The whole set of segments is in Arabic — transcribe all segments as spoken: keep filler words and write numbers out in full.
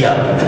رجعيه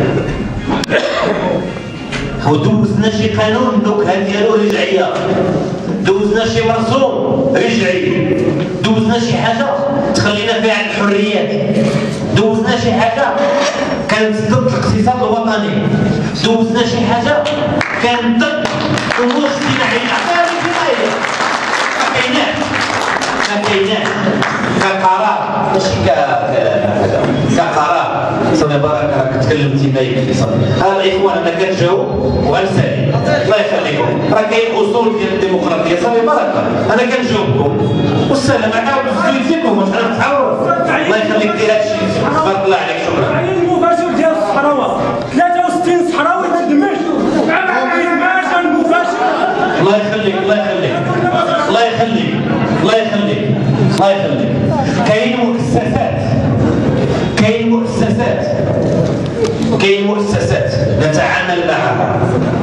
ودوزنا شي قانون النكهه ديالو رجعيه، دوزنا شي مرسوم رجعي، دوزنا شي حاجه تخلينا فيها الحريات، دوزنا شي حاجه كانت ضد الاقتصاد الوطني، دوزنا شي حاجه كانت ضد الامور الاجتماعيه. ما كايناش ما كايناش كقرار ماشي كهذا كقرار. صافي بارك راك تكلمتي ما يكفي. صافي ها الاخوان انا كنجاوب وغنسالي الله يخليكم، راه كاين اصول ديال الديمقراطيه. صافي بارك انا كنجاوبكم والسلام عليكم زيد فيكم واش غنتعاوروا. الله يخليك دير هادشي تبارك الله عليك. شكرا. التعيين المباشر ديال الصحراوه ثلاثة وستين صحراوي تدمج المباشر المباشر. الله يخليك الله يخليك الله يخليك الله يخليك الله يخليك. كاين مؤسسات كاين مؤسسات كاين مؤسسات نتعامل معها.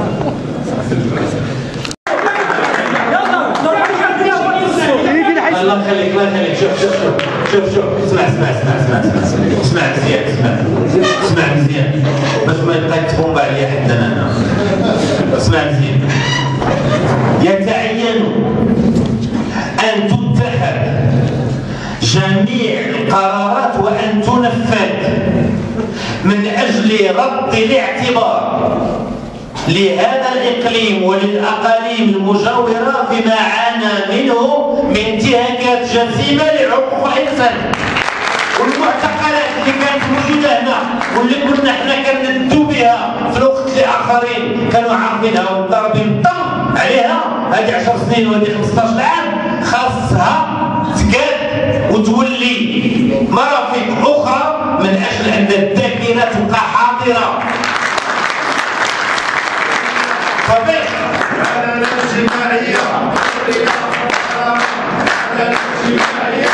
الله يخليك الله يخليك. شوف شوف شوف شوف اسمع اسمع اسمع اسمع اسمع اسمع مزيان اسمع اسمع مزيان باش ما يبقى تبومب عليا حتى انا. اسمع مزيان. يتعين ان تتخذ جميع القرارات وان تنفذ من اجل رد الاعتبار لهذا الإقليم وللأقاليم المجاورة فيما عانى منه من انتهاكات جسيمة لحقوق الإنسان. والمعتقلات اللي كانت موجودة هنا واللي كنا حنا كندو بها في الوقت اللي آخرين كانوا عارفينها وضاربين الطم عليها، هذه عشر سنين وهذه خمسطاش عام، خاصها تقاد وتولي مرافق أخرى من أجل أن الذاكرة تبقى حاضرة. صبيح على الاجتماعية على الاجتماعية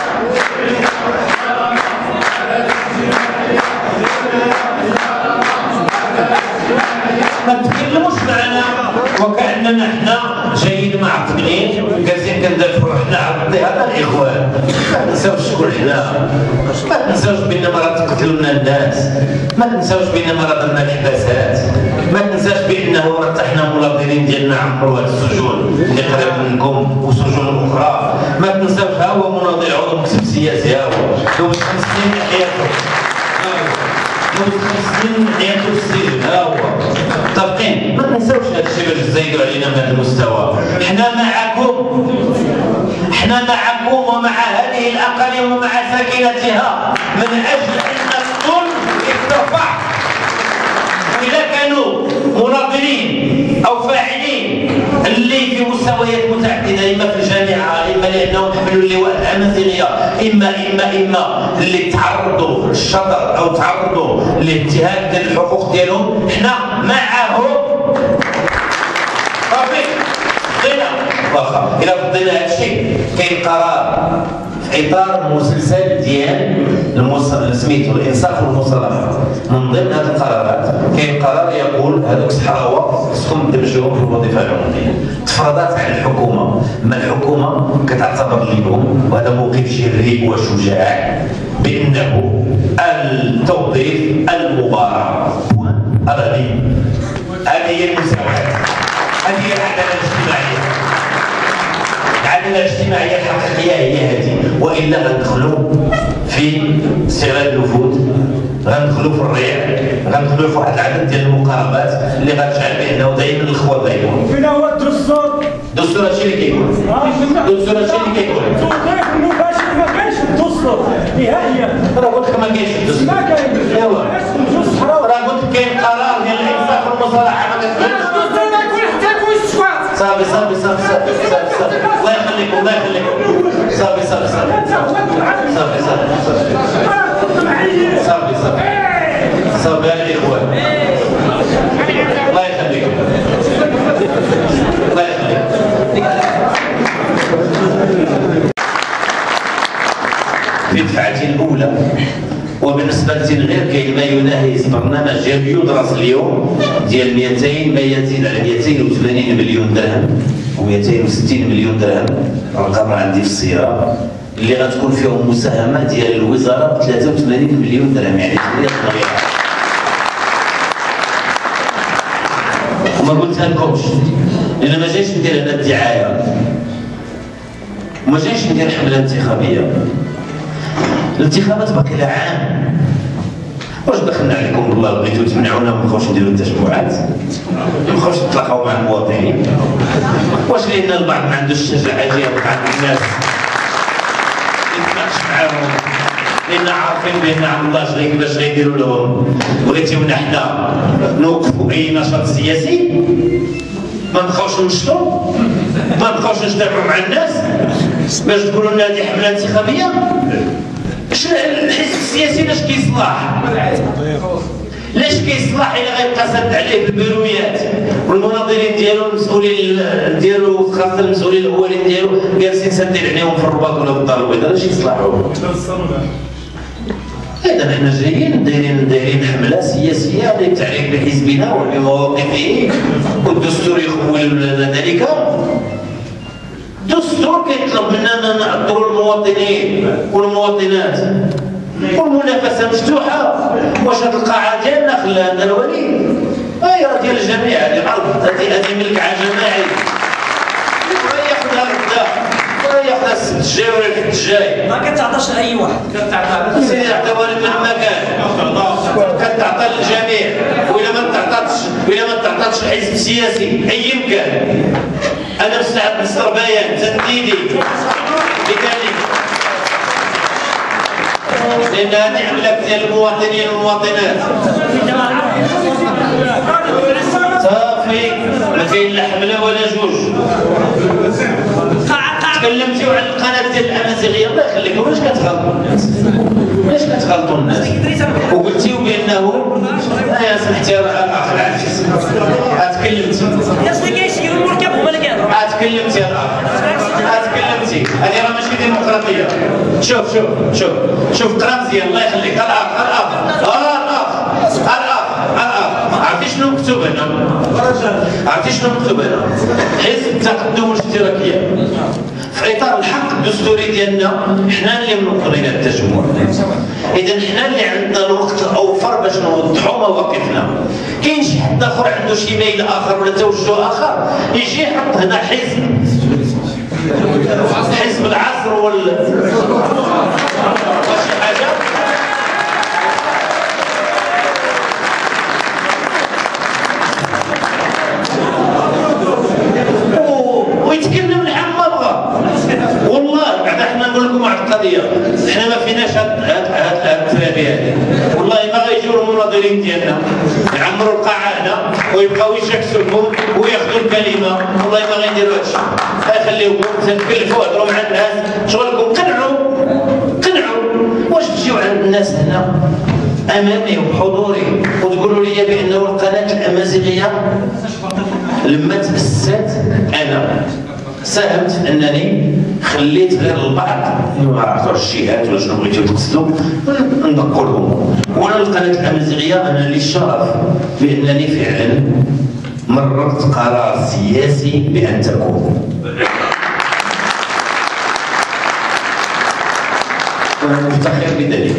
ما تتكلموش معنا وكأننا حنا جايين معطلين جالسين كندافعوا حنا على هذا الاخوان. ما تنساوش شكون حنا، ما تنساوش بان مرات قتلنا الناس، ما تنساوش بان مرات درنا الحباسات، ما تنساش بانه راه حنا مناضلين ديالنا عمروا هاد السجون اللي قريب منكم وسجون اخرى. ما تنساوش ها هو مناضل عضو مكتب سياسي، ها هو دوز خمس سنين من حياته، دوز خمس سنين من حياته في السجن، ها هو متفقين. ما تنساوش هذا الشيء باش تزايدوا علينا من هذا المستوى. حنا معكم حنا معكم ومع هذه الاقاليم ومع ساكنتها من اجل ان الظلم يرتفع. إذا كانوا مناضلين أو فاعلين اللي في مستويات متعددة، إما في الجامعة، إما لأنهم حملوا اللواء الأمازيغية، إما إما إما اللي تعرضوا للشطر أو تعرضوا لانتهاك ديال الحقوق ديالهم، حنا معهم. صافي فضينا واخا إلا فضينا هذا الشيء. كاين قرار في إطار مسلسل ديال سميتو الانصاف والمصالحه. من ضمن هذه القرارات كاين قرار يقول هذوك الصحراوه خصكم تدمجوهم في الوظيفه العموميه. تفرضات على الحكومه، ما الحكومه كتعتبر اليوم وهذا موقف جريء وشجاع بانه التوظيف المبارك ابدي. هذه هي المساواه، هذه هي العداله الاجتماعيه. العداله الاجتماعيه الحقيقيه هي هذه، والا غندخلوا في استغلال الوفود، غندخلوا في الريع، غندخلوا في واحد العدد ديال المقاربات اللي غتجعل بانه دائما الاخوه دايما. فين هو الدستور؟ الدستور هادشي اللي كيقول. الدستور هادشي اللي كيقول. التوظيف المباشر ما كاينش في الدستور نهائيا. راه قلت لك ما كاينش في الدستور. ما كاين. ايوا. راه قلت لك كاين قرار ديال الانفاق والمصالحه ما كتبانش. صافي صافي صافي صافي صافي الله يخليكم الله يخليكم. صافي صافي صافي صافي صافي صافي صافي صافي صافي يا الاخوان الله يخليكم الله يخليكم. في دفعتي الاولى وبالنسبه لغير كاين ما يناهز برنامج ديال يدرس اليوم ديال مئتين ما يزيد على مئتين وثمانين مليون درهم ومئتين وستين مليون درهم، الرقم عندي في السيره، اللي غتكون فيهم مساهمه ديال الوزاره ب ثلاثة وثمانين مليون درهم، يعني شويه صغيره. ما قلتها لكمش لان ما جايش ندير هنا الدعايه وما جايش ندير حمله انتخابيه. الانتخابات باقي لها عام. واش دخلنا عليكم بالله بغيتو تمنعونا ما نبقاوش نديرو التجمعات؟ ما نبقاوش نتلاقاو مع المواطنين؟ واش لان البعض ما عندوش الشجاعه يجي يلقى عند الناس يتناقش معاهم لان عارفين بان عبد الله شغي كيفاش غيديروا لهم؟ بغيتيونا حنا نوقفوا اي نشاط سياسي؟ ما نبقاوش ننشطوا؟ ما نبقاوش نجتمعوا مع الناس باش تقولوا لنا هذه حمله انتخابيه؟ الحزب السياسي لاش كيصلح؟ لاش كيصلح الا غيبقى سد عليه بالبيرويات والمناظرين ديالو المسؤولين ديالو خاصه المسؤولين الاولين ديالو جالسين سادين عليهم في الرباط ولا في الدار البيضاء؟ لاش يصلحوا؟ اذا حنا جايين دايرين دايرين حمله سياسيه للتعريف بحزبنا وبمواقفه والدستور يخول ذلك. الدستور كيطلب مننا نعطروا المواطنين والمواطنات والمنافسه مفتوحه. واش هاد القاعه ديالنا خلاها عندنا الولي؟ هاي راه ديال الجميع، هذه عرض هذه هذه ملك جماعي. ولا ياخذها غدا ولا ياخذها السبت الجاي ولا الحد الجاي. ما كتعطاش لاي واحد، كتعطى سيدي يعطيوها مهما كان، كتعطى للجميع. وإلا ما تعطاتش وإلا ما تعطاتش حزب سياسي أيا كان، أنا مستعد نصدر بيان تنديدي بذلك، لأن هذه حملة ديال المواطنين والمواطنات. صافي ما كاين لا حملة ولا جوج. تكلمتيو على القناة ديال الأمازيغية، الله يخليكم علاش كتغلطوا الناس؟ علاش كتغلطوا الناس؟ وقلتيو بأنه يا سمحتي راه الأخ العزيز تكلمتي. يا سيدي كيسيروا المركب هما اللي كانوا. تكلمتي يا الأخ، تكلمتي. هذه راه ماشي ديمقراطية. شوف شوف شوف شوف قرا مزيان الله يخليك. الأخ الأخ الأخ الأخ الأخ عرفتي شنو مكتوب هنا؟ عرفتي شنو مكتوب هنا؟ حزب التقدم والاشتراكية. في اطار الحق الدستوري ديالنا حنا اللي منظمين التجمع. اذا حنا اللي عندنا الوقت الاوفر باش نوضحوا مواقفنا. كاين شي حد اخر عنده شي ميل اخر ولا توجه اخر يجي يحط هنا حزب حزب العصر ولا شي حاجه ويتكلم لحد ما بغى. والله بعد احنا نقول لكم واحد القضيه، احنا ما فيناش هاد هاد هاد الترابي هذه. والله ما غيجيو المناظرين ديالنا يعمروا القاعه هنا ويبقاو يشكسوا لكم وياخذوا الكلمه، والله ما غيديروا هادشي. خليوكم تكلفوا هضروا مع الناس، شغلكم قنعوا قنعوا. واش تجيو عند الناس هنا امامي وبحضوري وتقولوا لي بانه القناه الامازيغيه لما تأسست انا ساهمت انني خليت غير البعض ما عرفتوش الشيئات ولا شنو بغيتو تقصدوا ندقوا لهم. وانا القناه الامازيغيه انا لي الشرف بانني فعلا مررت قرار سياسي بان تكون. وانا مفتخر بذلك.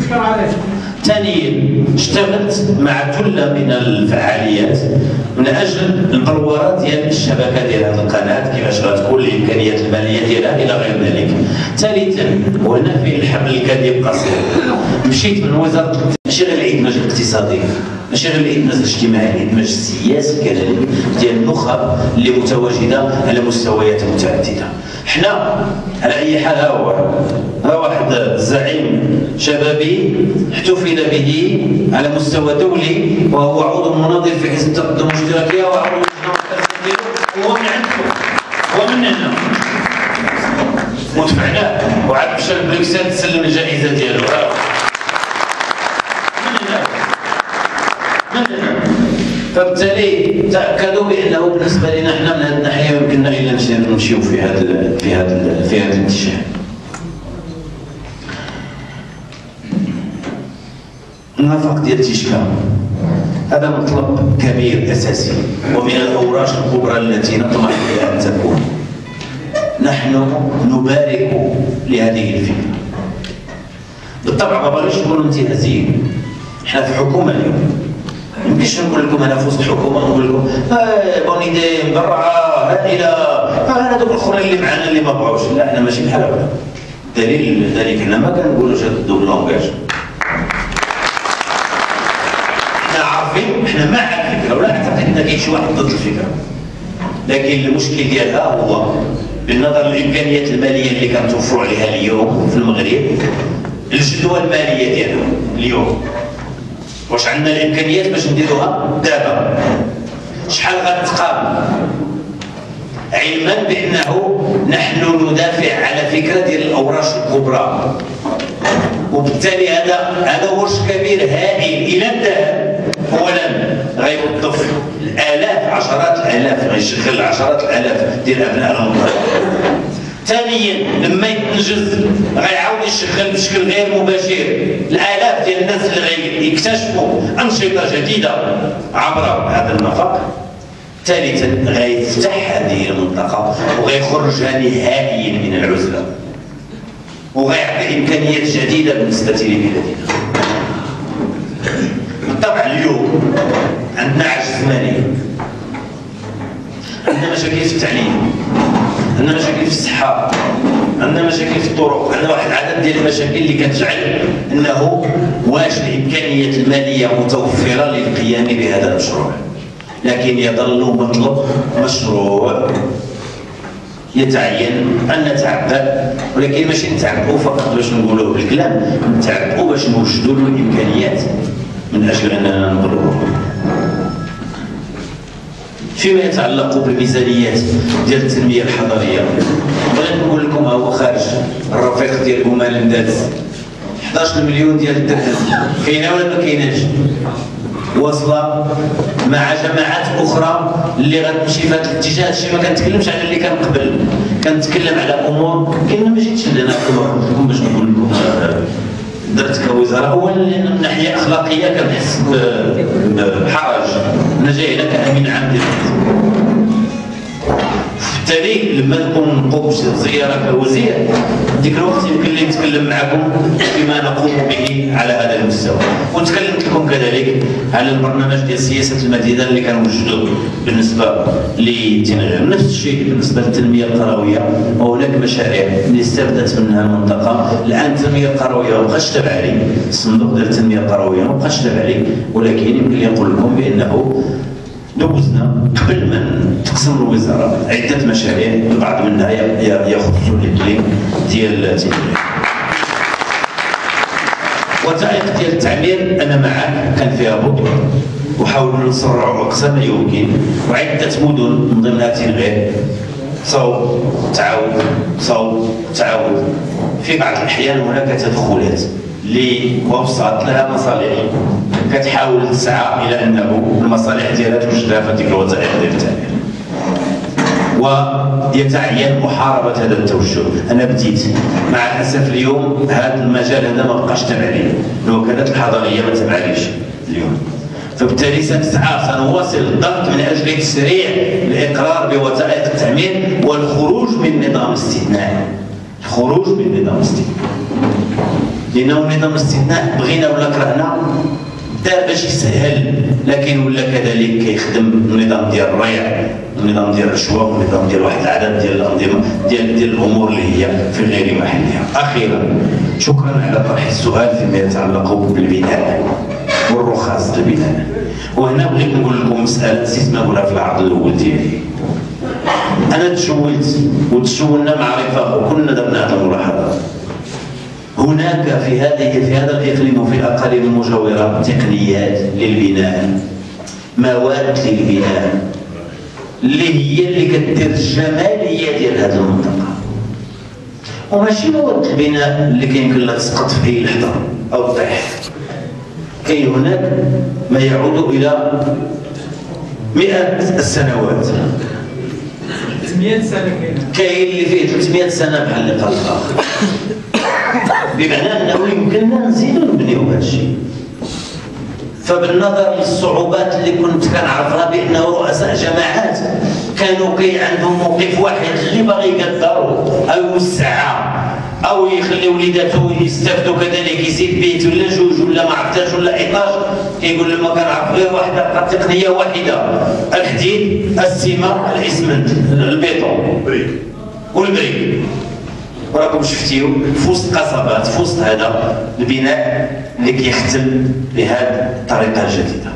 ثانيا اشتغلت مع ثله من الفعاليات من اجل البلورات ديال الشبكه ديال هذه القناه، كيفاش غتكون الامكانيات الماليه ديالها الى غير ذلك. ثالثا وهنا فيه الحمل الكاذب قصير، مشيت من وزاره ماشي غير الادماج الاقتصادي، ماشي غير الادماج الاجتماعي، الادماج السياسي كذلك ديال النخب اللي متواجده على مستويات متعدده. حنا على اي حال ها هو ها واحد الزعيم شبابي احتفل به على مستوى دولي وهو عضو مناضل في حزب التقدم والاشتراكيه وعضو هو من عندكم هو من هنا ودفعناه وعاد مشى لبريكسل تسلم الجائزه ديالو. من هنا من هنا فبالتالي تاكدوا بانه بالنسبه لنا احنا من هذه الناحيه يمكننا الا نمشيو في هذا في هذا في هذا الاتجاه. النفق ديال تيشكا هذا مطلب كبير اساسي ومن الاوراق الكبرى التي نطمح الى ان تكون. نحن نبارك لهذه الفكره. بالطبع ما بغيتش نكونوا انتهازيين، احنا في حكومه اليوم يمكنش نقول لكم انا في وسط الحكومه نقول لكم اه بون ايدي مبرعه هائله اه هذوك الاخرين اللي معنا اللي ما بغاوش. لا احنا ماشي بحال هكا. دليل ذلك حنا ما كنقولوش هذا الدوبل لونغاج. احنا عارفين احنا مع الفكره ولا اعتقد ان كاين شي واحد ضد الفكره، لكن المشكل ديالها هو بالنظر للامكانيات الماليه اللي كنتوفروا عليها اليوم في المغرب، الجدوى الماليه ديالها اليوم واش عندنا الامكانيات باش نديروها دابا؟ شحال غتقام؟ علما بانه نحن ندافع على فكره ديال الاوراش الكبرى، وبالتالي هذا هذا ورش كبير هائل الى الذهب. اولا غيوظف الالاف عشرات الالاف، غيشغل عشرات الالاف ديال ابناء المنطقه. ثانيا لما يتنجز غيعاود يشغل بشكل غير مباشر الالاف ديال الناس اللي غيكتشفوا انشطه جديده عبر هذا النفق. ثالثا غيفتح هذه المنطقه وغيخرجها نهائيا من العزله وغيعطي امكانيات جديده بالنسبه لبلادنا. بالطبع اليوم عندنا عجز مالي، عندنا مشاكل في التعليم، عندنا مشاكل في الصحه، عندنا مشاكل في الطرق، عندنا واحد العدد ديال المشاكل اللي كتجعل انه واش الامكانيات الماليه متوفره للقيام بهذا المشروع. لكن يظل مطلب مشروع يتعين ان نتعبأ، ولكن ماشي نتعبأوا فقط باش نقولوه بالكلام، نتعبأوا باش نوجدوا له الامكانيات من اجل اننا نبلغوه. فيما يتعلق بالميزانيات ديال التنميه الحضريه، بغيت نقول لكم ها هو خارج الرفيق ديال بومالندات احد عشر مليون ديال الدرهم، كاينه ولا ما كايناش؟ واصله مع جماعات اخرى اللي غتمشي في هذا الاتجاه. هادشي ما كنتكلمش على اللي كان قبل، كنتكلم على امور كاين ما جيتش لنا لكم باش نقول لكم درت كوزاره. اولا لان من ناحيه اخلاقيه كنحس بحرج، انا جاي هنا كامين عام ديال بالتالي لما نكون نقوم بزياره كوزير ديك الوقت يمكن لي نتكلم معكم بما نقوم به على هذا المستوى. وتكلمت لكم كذلك على البرنامج ديال سياسه المدينه اللي كنوجدوه بالنسبه لتنغير. نفس الشيء بالنسبه للتنميه القرويه، وهناك مشاريع اللي استفادت منها المنطقه. الان التنميه القرويه ما بقاش تابعه لي، الصندوق ديال التنميه القرويه ما بقاش تابع لي، ولكن يمكن لي نقول لكم بانه دوزنا قبل ما تقسم الوزاره عده مشاريع، البعض منها يخص الاقليم ديال التنميه. وثائق ديال التعمير انا معك كان فيها بطء، وحاولوا نسرعوا اقصى ما يمكن، وعده مدن من ضمنها تنغير صوب تعاود صوب تعاود. في بعض الاحيان هناك تدخلات لوبسط لها مصالح كتحاول تسعى الى انه المصالح ديالها توجدها في هذيك الوثائق ديال التعمير، ويتعين محاربه هذا التوجه. انا بديت مع الاسف اليوم هذا المجال هذا ما بقاش تابع لي، الوكالات الحضريه ما تابعليش اليوم، فبالتالي سنسعى سنواصل الضغط من اجل تسريع الاقرار بوثائق التعمير والخروج من نظام الاستثناء. الخروج من نظام الاستثناء لانه نظام الاستثناء بغينا ولا كرهنا دار باش يسهل، لكن ولا كذلك كيخدم النظام ديال الريع، النظام ديال الرشوه، والنظام ديال واحد العدد ديال الانظمه ديال ديال الامور اللي هي في غير محلها. اخيرا شكرا على طرح السؤال فيما يتعلق بالبناء والرخص البناء. وهنا بغيت نقول لكم مساله نسيت ما نقولها في العرض الاول ديالي. انا تشولت وتشولنا مع رفاق وكنا درنا هذه الملاحظه. هناك في هذه في هذا الاقليم وفي الاقاليم المجاوره تقنيات للبناء، مواد للبناء اللي هي اللي كدير الجماليه ديال هذه المنطقه، وماشي مواد البناء اللي كيمكن لها تسقط في اي لحظه او تطيح. كاين هناك ما يعود الى مئات السنوات، ثمانمئة سنه كاين كاين اللي فيه ثلاثمئة سنه بحال اللي قال الاخر، بمعنى انه يمكننا نزيدو نبنيو هذا الشيء. فبالنظر للصعوبات اللي كنت كنعرفها بانه رؤساء جماعات كانوا كي عندهم موقف واحد اللي باغي يقدروا او يوسعها او يخلي وليداته يستافدوا كذلك، يزيد بيت ولا جوج ولا ما عرفتاش ولا ايطاج، كيقول لما كنعرف غير واحده تقنيه واحده: الحديد، السيمه، الاسمنت، البيطون والبريك. وراكم شفتيو في وسط قصبات، في وسط هذا البناء اللي كيختل بهذه الطريقه الجديده.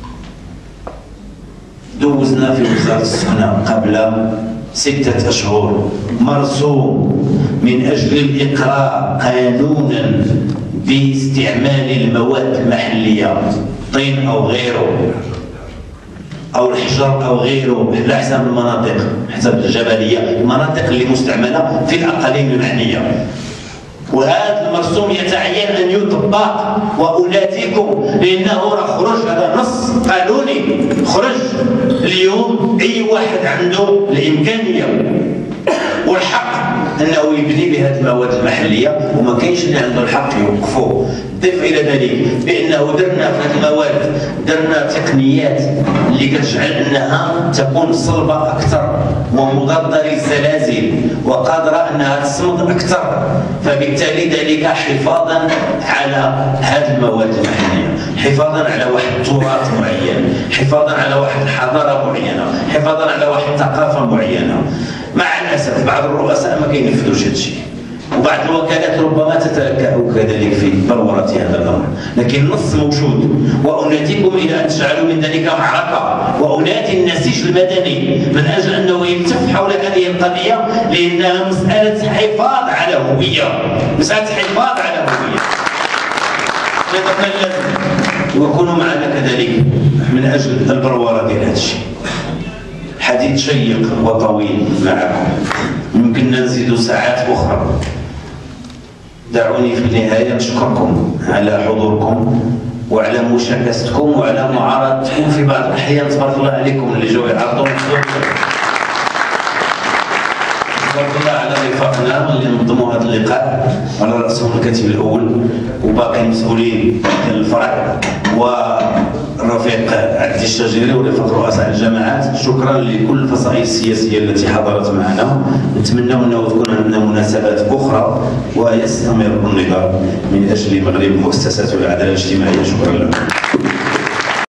دوزنا في وزاره السكنه قبل ستة أشهر مرسوم من أجل الإقرار قانونا باستعمال المواد المحلية، طين أو غيره أو الحجر أو غيره، على حسب المناطق، حسب الجبلية، المناطق اللي مستعملة في الأقاليم المعنية. وهذا المرسوم يتعين أن يطبق، وأناديكم لأنه راه خرج، هذا نص قانوني خرج اليوم. أي واحد عنده الإمكانية والحق أنه يبني بهذه المواد المحلية، وما كاينش اللي عنده الحق يوقفوه. ضف إلى ذلك بأنه درنا في هذه المواد درنا تقنيات اللي كتجعل أنها تكون صلبة أكثر ومضادة للزلازل وقادرة أنها تصمد أكثر، فبالتالي ذلك حفاظا على هذه المواد المحلية، حفاظا على واحد التراث معين، حفاظا على واحد الحضارة معينة، حفاظا على واحد الثقافة معينة. مع الأسف بعض الرؤساء ما كينفذوش هذا الشيء، وبعض الوكالات ربما تتلكأ كذلك في بلورة هذا الأمر، لكن النص موجود. وأناديكم إلى أن تجعلوا من ذلك معركة، وأنادي النسيج المدني من أجل أنه يلتف حول هذه القضية، لأنها مسألة حفاظ على هوية، مسألة حفاظ على هوية. نتكلم وكونوا معنا كذلك من أجل البلورة ديال هذا الشيء. حديث شيق وطويل معكم، يمكننا نزيد ساعات أخرى. دعوني في النهاية نشكركم على حضوركم وعلى مشاكستكم وعلى معارضتكم في بعض الأحيان. تبارك الله عليكم اللي جاوا يعرضوا. تبارك الله على رفاقنا اللي نظموا هذا اللقاء، على رأسهم الكاتب الأول وباقي المسؤولين ديال الفرع والرفيق عبد الشجيري ورفاق رؤساء الجماعات. شكرا لكل الفصائل السياسية التي حضرت معنا. نتمنى أنه تكون عندنا مناسبات أخرى ويستمر النضال من أجل مغرب مؤسسات العدالة الاجتماعية. شكرا لكم.